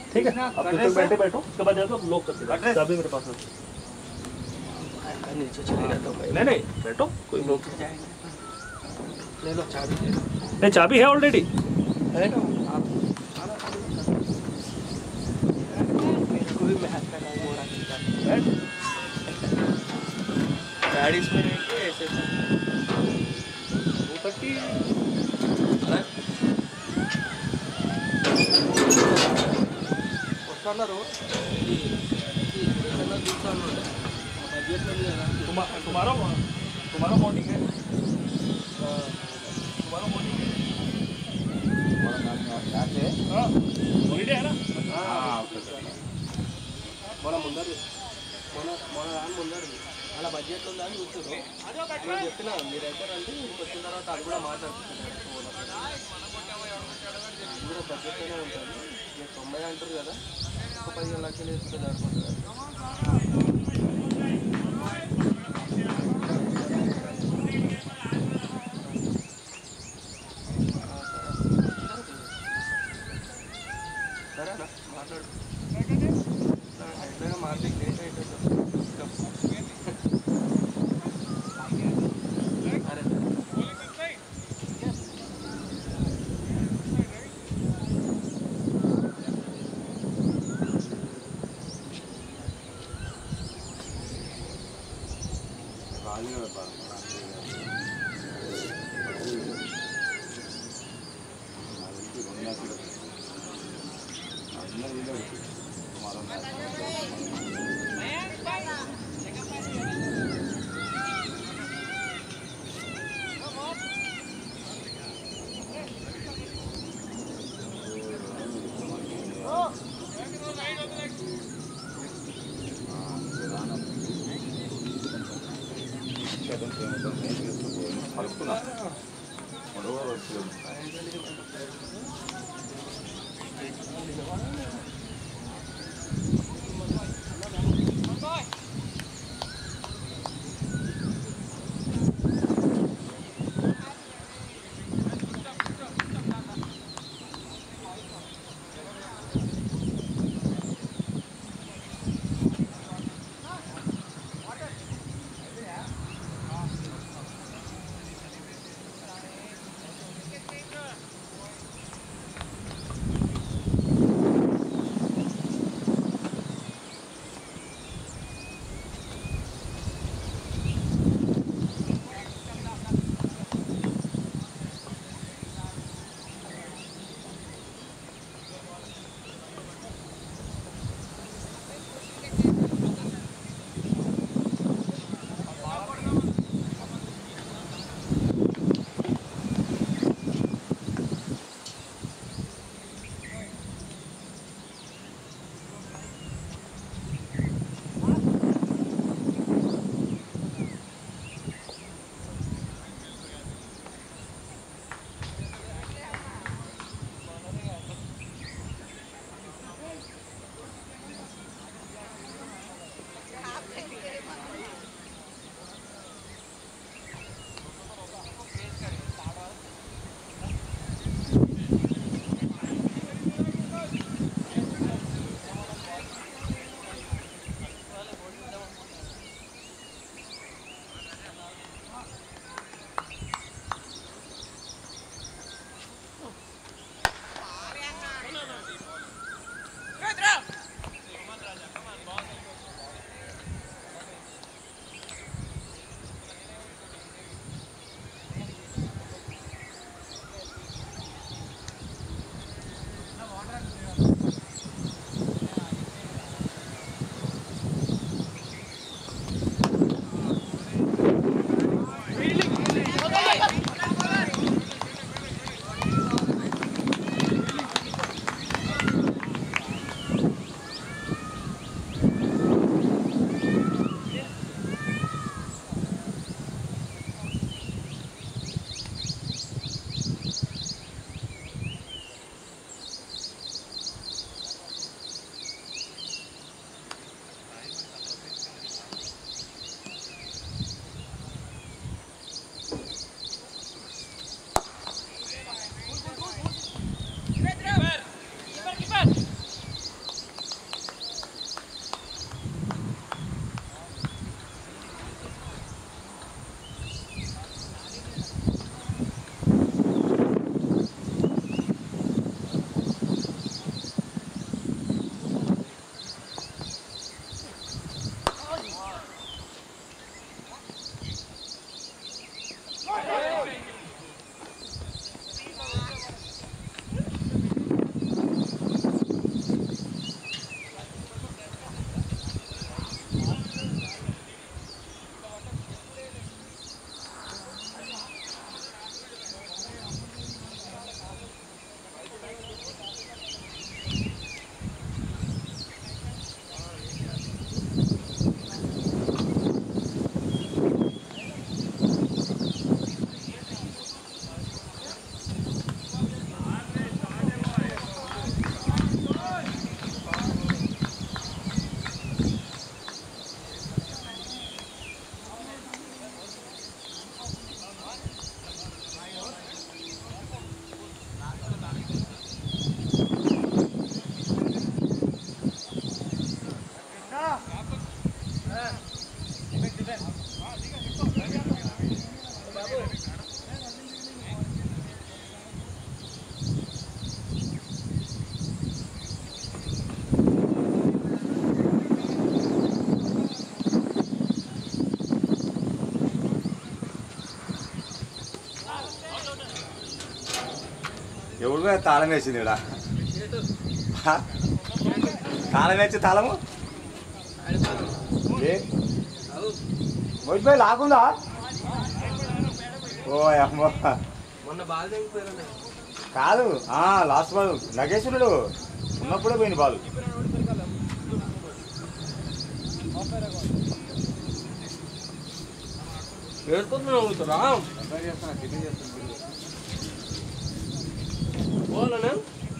ठीक है, आप तक बैठे बैठो, उसके बाद जाकर लॉक कर देना, चाबी मेरे पास है। नीचे चले जाता हूँ। नहीं नहीं बैठो, कोई लॉक ले लो चाबी, नहीं चाबी है ऑलरेडी है ना आप मेरे को भी महक का टाइम हो रहा है। गाड़ी इसमें रह के ऐसे ऊपर వస్తున్నారు तुम्हारा मॉर्निंग है, तुम्हारा मॉर्निंग है, हॉलीडे है ना। మన ముందరు మన రాని ముందరు అలా బడ్జెట్ ఉందా అని చూస్తారు. నేను చెప్పిన మీరైతే రండి, వచ్చిన తర్వాత అది కూడా మాట్లాడుతున్నారు. కూడా బడ్జెట్లోనే ఉంటుంది. మీరు 90 అంటారు కదా, ఒక 15 లక్షలు వేస్తే సరిపోతుంది. సరేనా మాట్లాడు, ఎట్లయినా మార్కెట్ లేట్ అవుతుంది. పోయి తాళం వేసింది ఇక్కడ తాళం వేసి తాళము పోయి లాగుందా ఓ అమ్మ మొన్న బాల్ తెగిపోయారు కాదు లాస్ట్ బాల్ నగేశ్వరుడు ఉన్నప్పుడే పోయింది బాల్ ఏడుకుంటున్నా పోవాలనే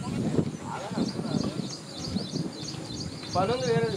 పని ఉంది వేరేది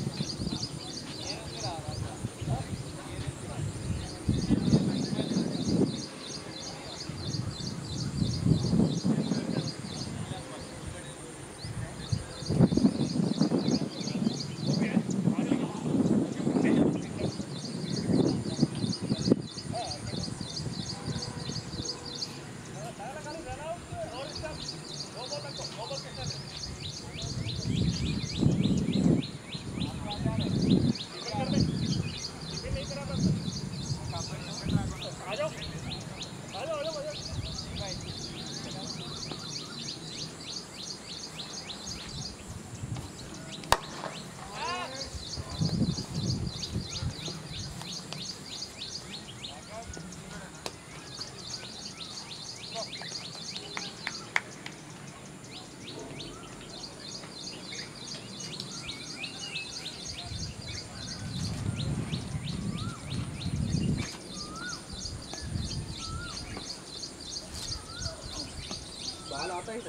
बाल आता ही था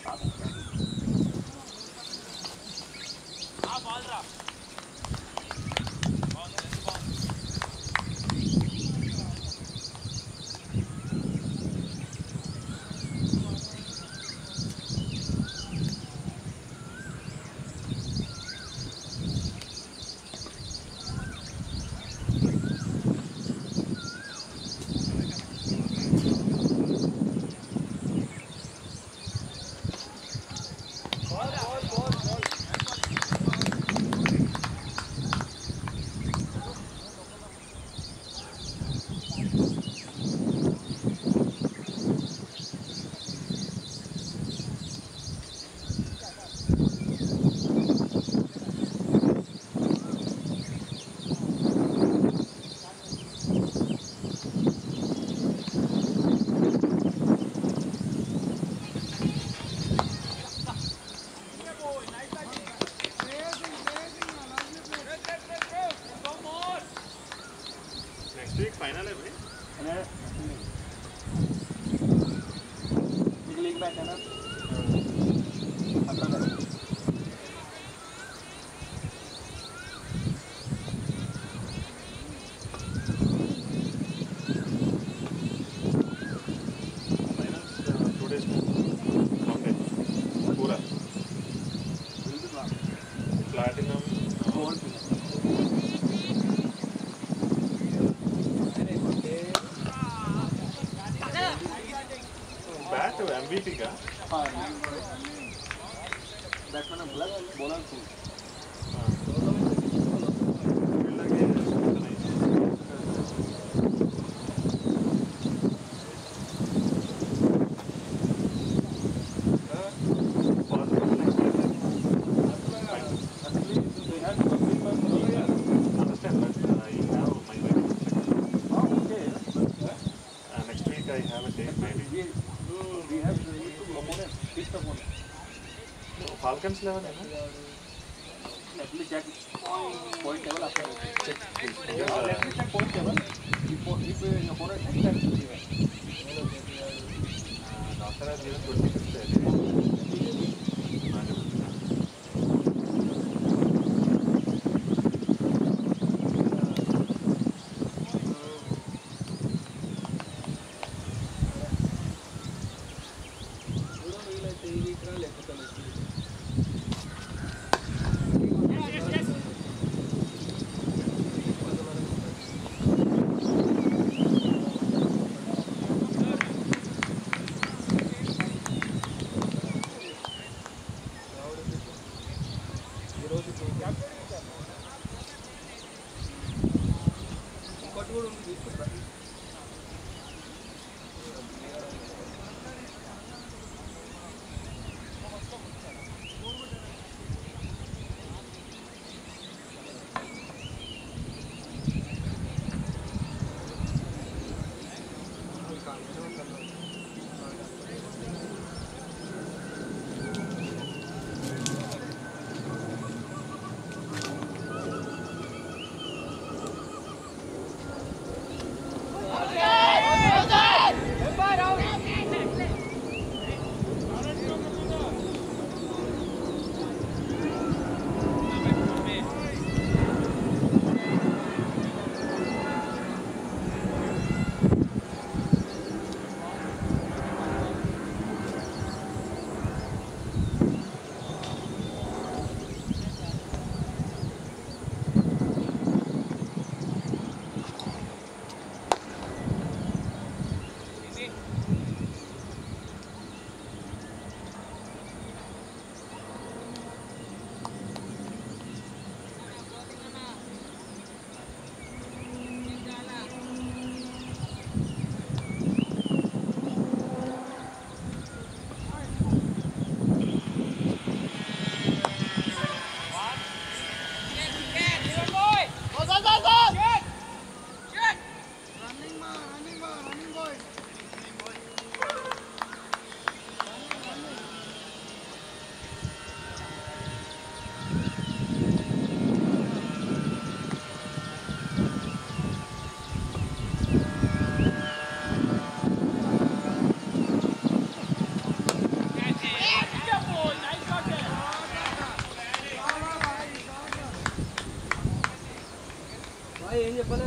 बाल रहा फाइनल है भाई लीग मैच है ना पूरा प्लैटिनम बैट MVP का बैट्समैन बोला बॉलर को Falcons level है ना? Actually check point table after check. Let me check point table. If your opponent exact doctor has given 26. చెప్పలే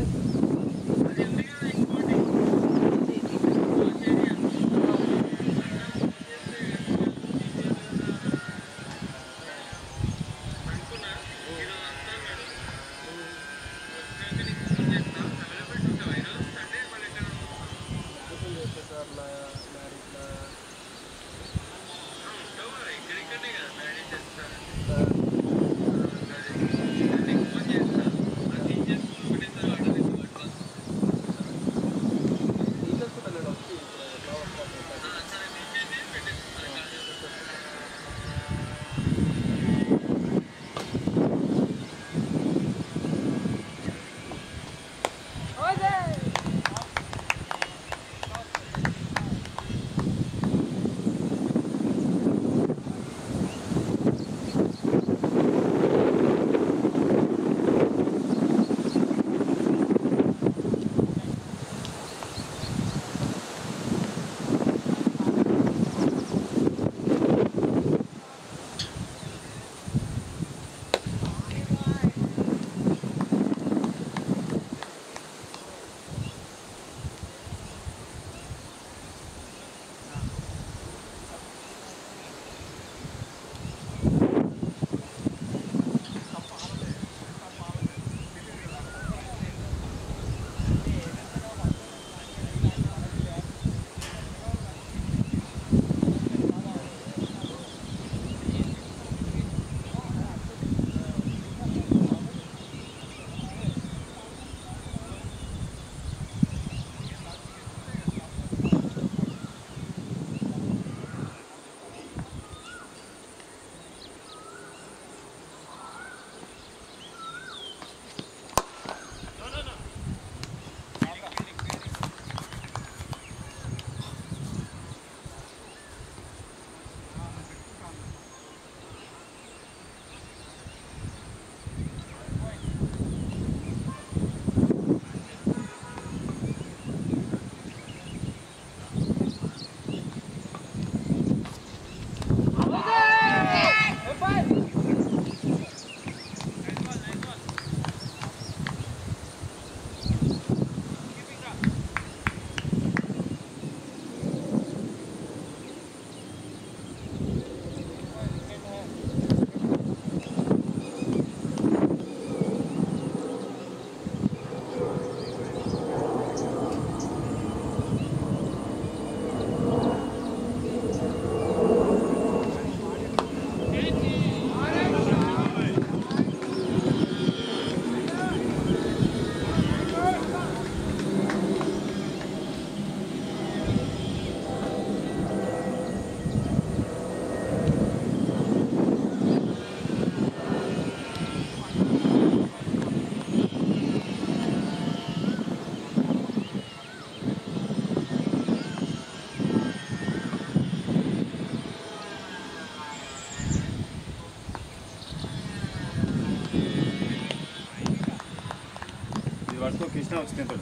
పట్టుకో కృష్ణ వచ్చి తింటాడు.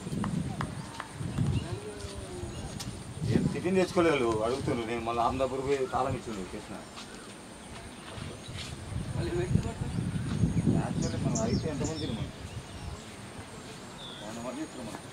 ఏం టిఫిన్ తెచ్చుకోలేదు అడుగుతుండ్రు. నేను మళ్ళీ అహ్మదాపూర్ పోయి తాళం ఇచ్చిండు కృష్ణ. యాక్చువల్లీ మనం అయితే ఎంతమంది మనం 100 మంది ఇస్తున్నాం మనం.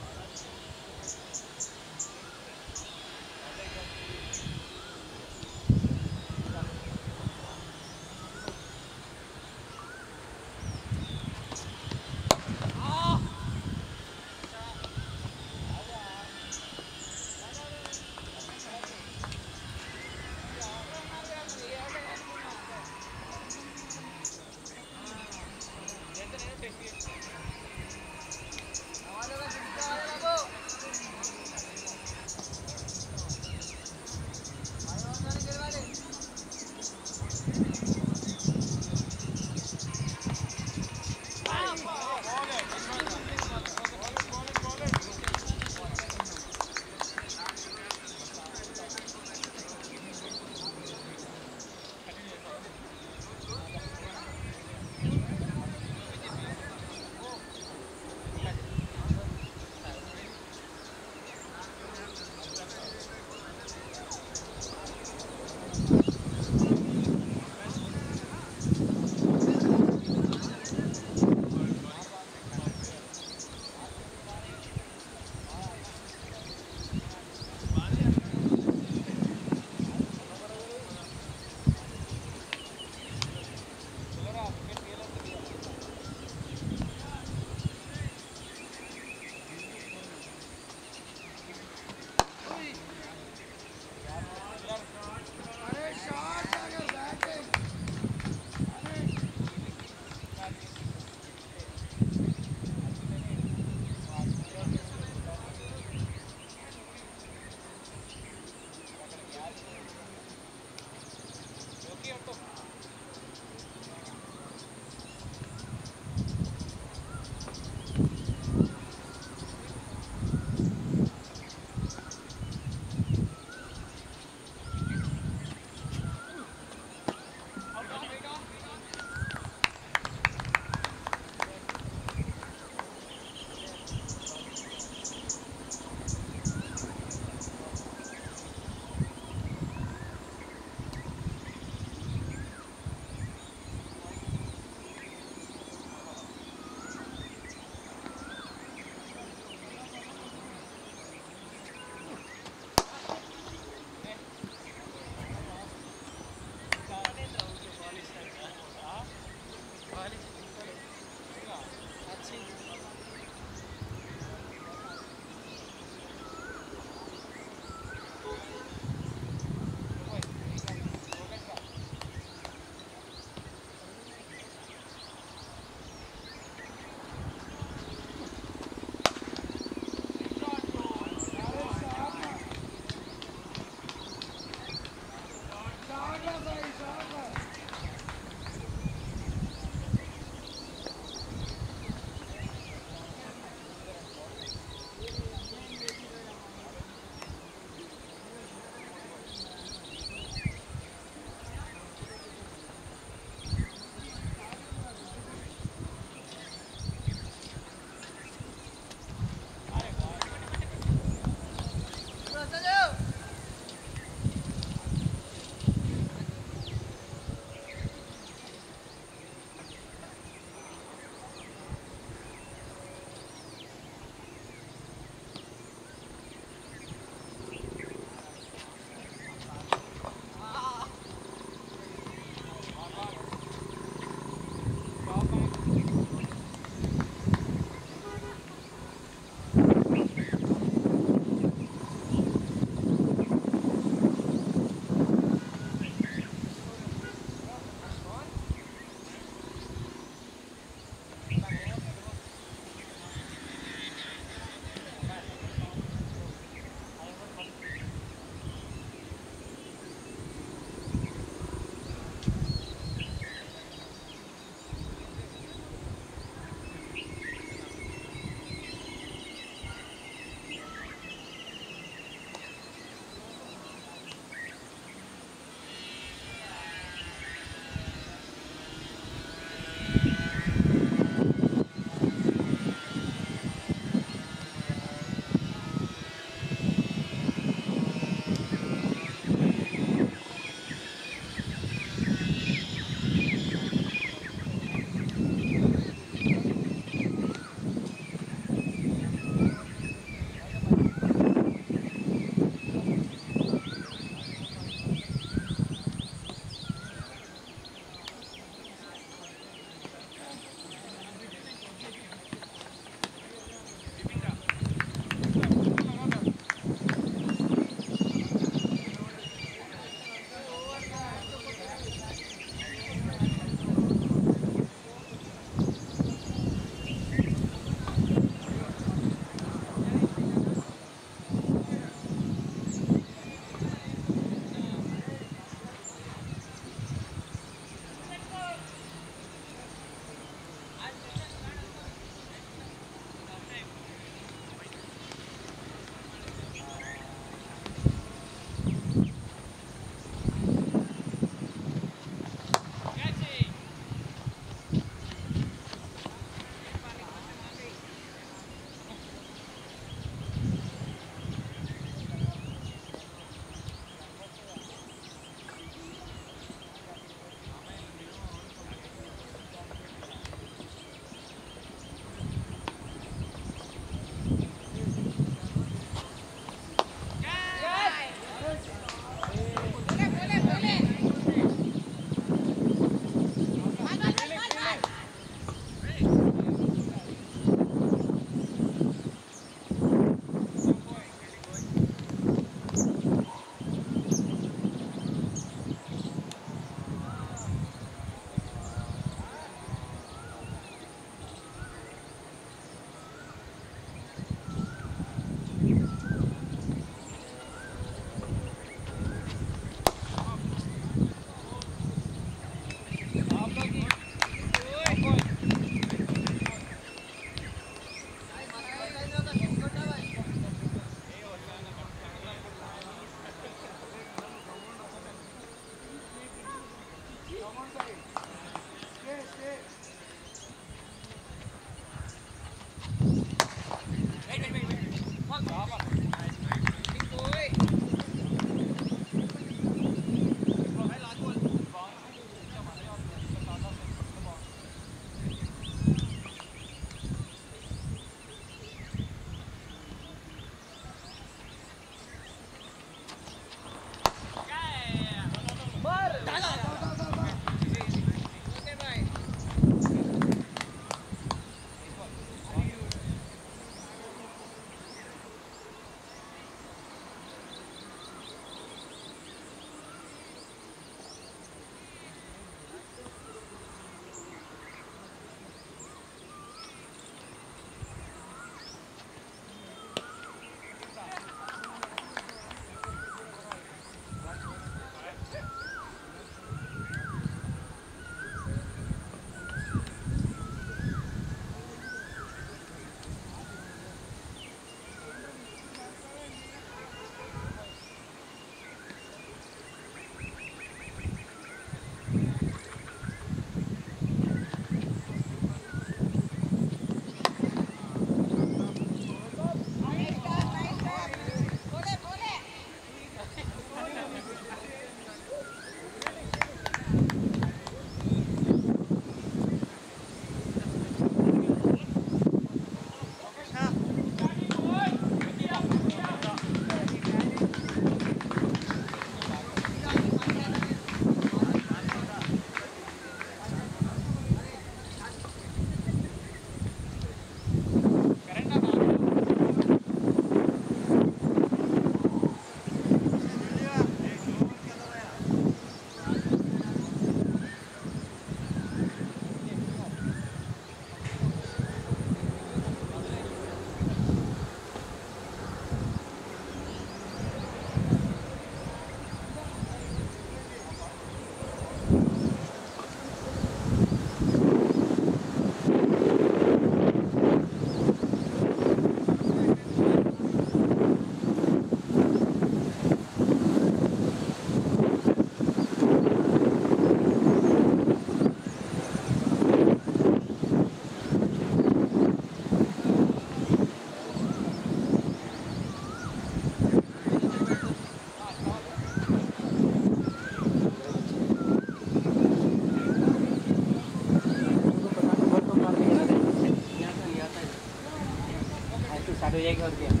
हो जाएगी और क्या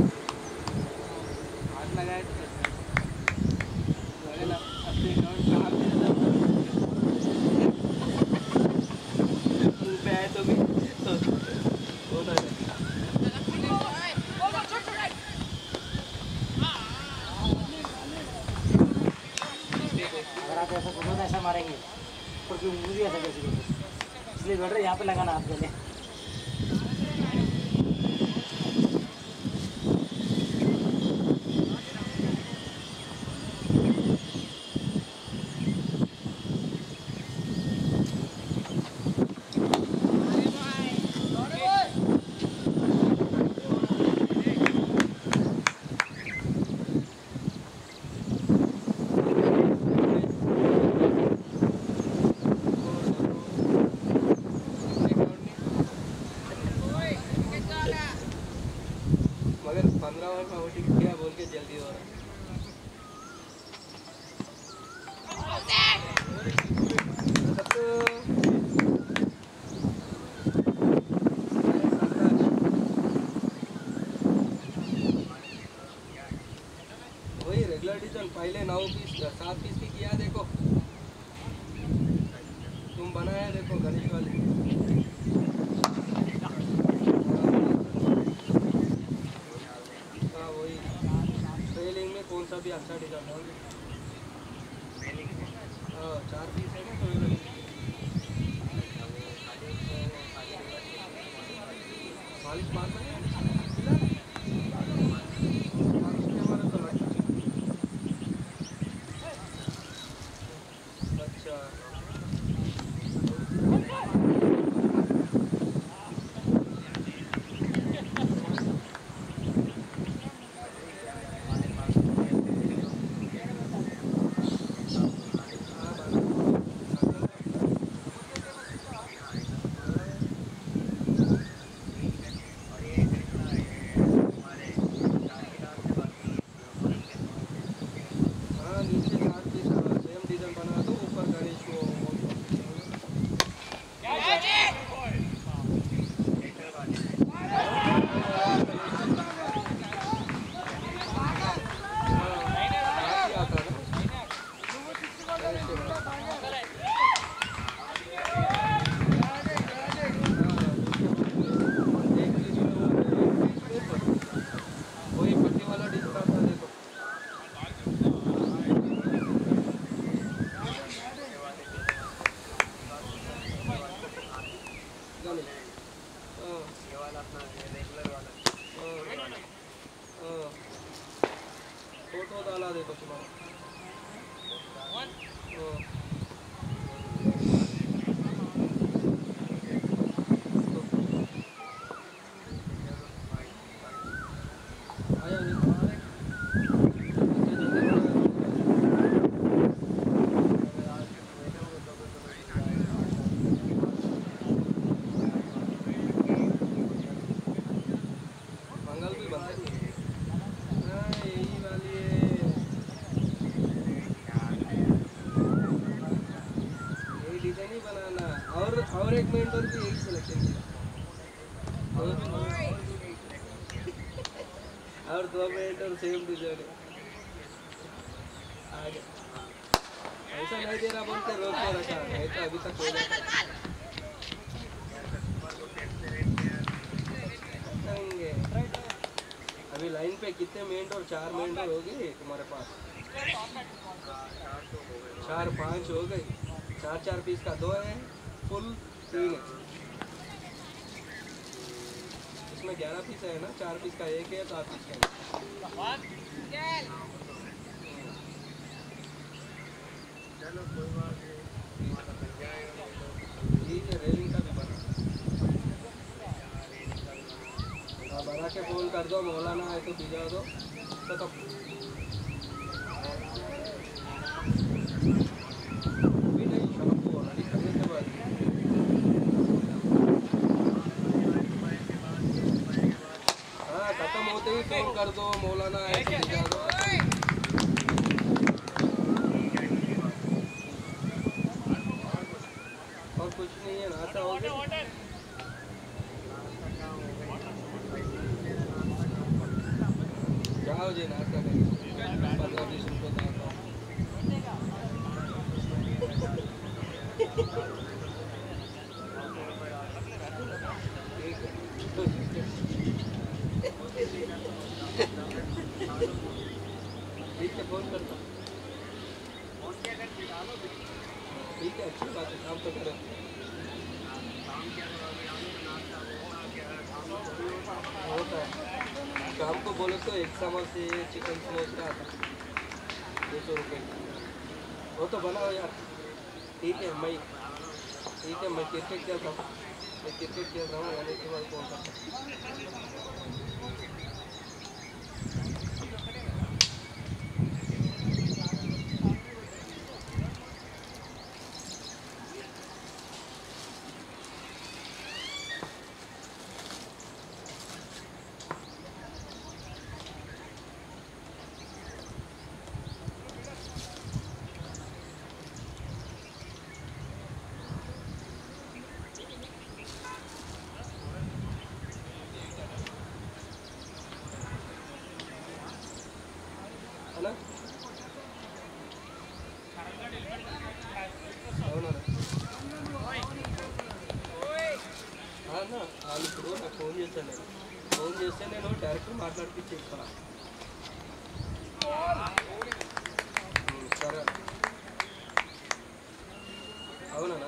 हाथ लगाए पे आए तो भी अगर आप ऐसा बोलो तो ऐसा मारेंगे क्योंकि मुझे ऐसा कैसे करेंगे इसलिए बैठ रहे यहाँ पे लगाना आप पहले मगर 15 ओवर में वोटिंग किया बोल के जल्दी हो रहा है वही रेगुलर डिवीजन पहले 9 पीस 7 पीस की किया देखो तुम बनाया देखो गणेश वाले हाँ वही ट्रेलिंग में कौन सा भी अच्छा डिजाइन है हाँ 4 पीस है ना तो मालिक बात है अच्छा फोटो डाला देखो तुम्हारा मंगल भी बनता है यही वाली है यही डिजाइन ही बनाना और एक मेंटर भी यही सिलेक्शन किया और 2 मेंटर सेम डिजाइन है आगे ऐसा नहीं दे रहा बोलते रोक के रखा नहीं तो अभी तक हो जाता करेंगे अभी लाइन पे कितने मिनट और 4 मिनट हो गए तुम्हारे पास 4-5 हो गए 4 पीस का 2 है फुल 3 है इसमें 11 पीस है ना 4 पीस का 1 है 7 पीस का ठीक है रेलिंग का भी बना बना के फोन कर दो मौलाना है तो भिजा दो तो अभी नहीं शाम को बोला निकलने के बाद हाँ खत्म होते ही फोन कर दो मौलाना है तो भिजा दो और कुछ नहीं है नाश्ता हो गया जाओ जी नाश्ता करें 15-20 रुपये दाम ठीक है फोन करता ठीक है अच्छी बात है काम तो करें होता है शाम को बोलो तो एक समोसे चिकन स्मोस का आता 200 रुपये वो तो बनाओ यार ठीक है मैं क्रिकेट खेल रहा हूँ आने के बाद फोन करता है ना అవునా అన్న వాళ్ళు ఇప్పుడు నాకు ఫోన్ చేస్తే నేను డైరెక్ట్ మాట్లాడిపించి చెప్తాను సరే అవునా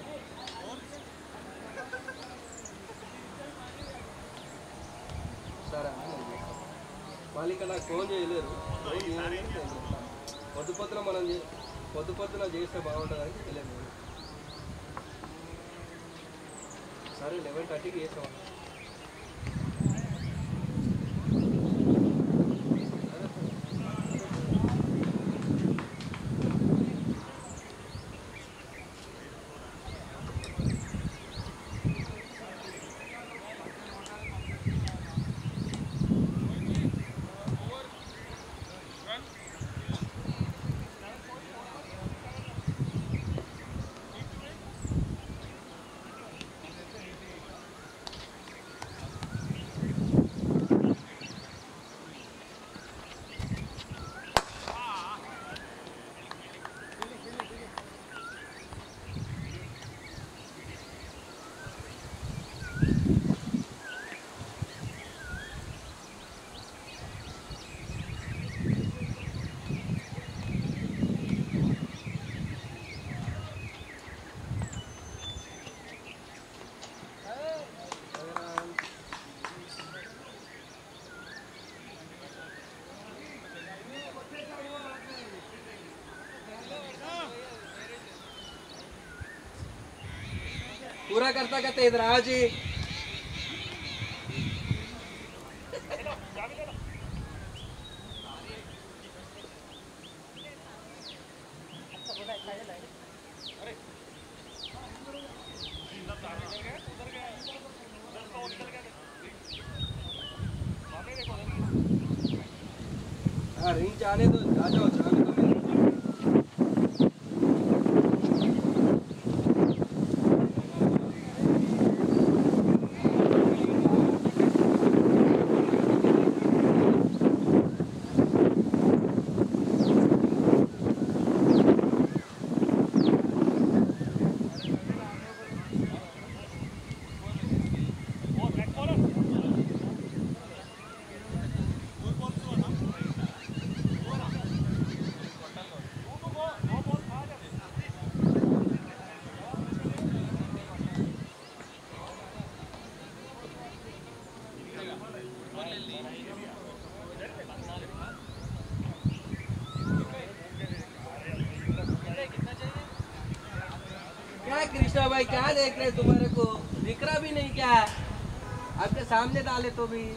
సరే వాళ్ళు ఇక్కడ నాకు ఫోన్ చేయలేరు పొద్దున చేస్తే బాగుంటుందని తెలియదు సరే 11:30కి చేస్తాం पूरा करता करते इधर आओ जी। हाँ रिंग जाने दो, आ जाओ जाने दो मेरे। क्या कृष्णा भाई क्या देख रहे तुम्हारे को दिख रहा भी नहीं क्या? आपके सामने डाले तो भी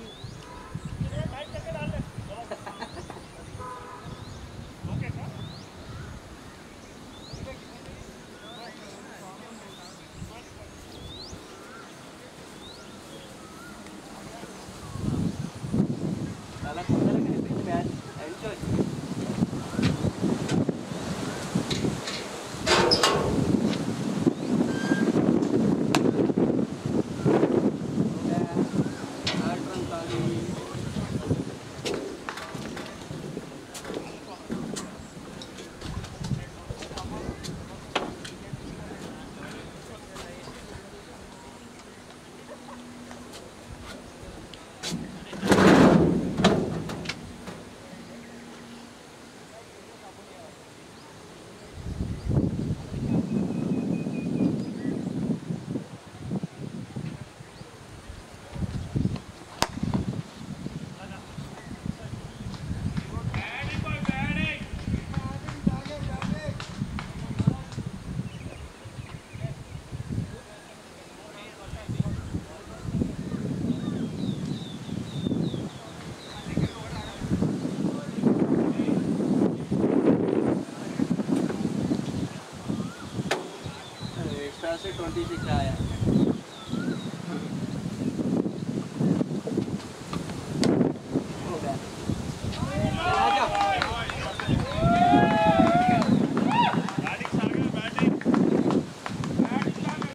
एक्स्ट्रा से 26 आया।